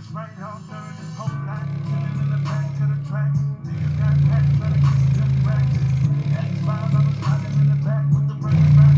right out there, this whole lot chilling in the back of the track. Niggas got packs, trying to get them racks. X5, I was riding in the back with the burning back.